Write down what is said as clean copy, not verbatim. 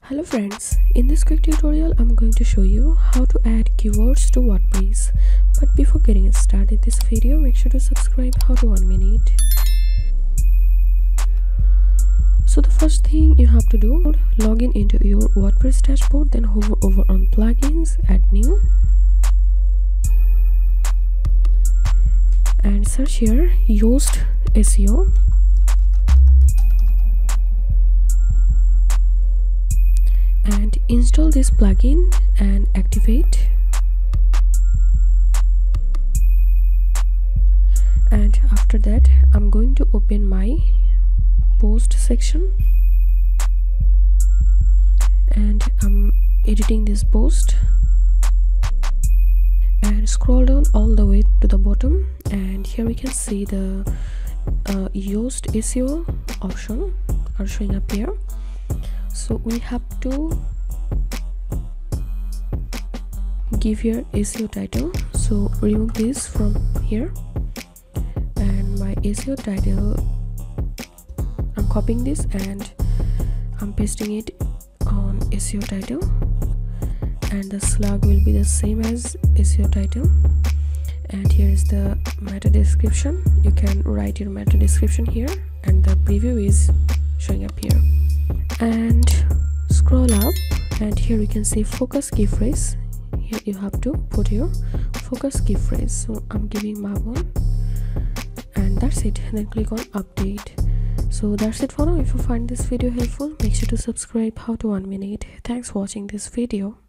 Hello friends, in this quick tutorial I'm going to show you how to add keywords to WordPress. But before getting started this video, make sure to subscribe. How to 1 minute. So the first thing you have to do, log in into your WordPress dashboard, then hover over on plugins, add new, and search here yoast SEO. And install this plugin and activate. And after that I'm going to open my post section and I'm editing this post, and scroll down all the way to the bottom, and here we can see the yoast SEO option are showing up here. So we have to give here SEO title. So remove this from here, and my SEO title, I'm copying this and I'm pasting it on SEO title, and the slug will be the same as SEO title. And here is the meta description. You can write your meta description here, and the preview is showing up here. And scroll up, and here you can see focus key phrase. Here you have to put your focus key phrase. So I'm giving my one, and that's it. Then click on update. So that's it for now. If you find this video helpful, make sure to subscribe. How to 1 minute. Thanks for watching this video.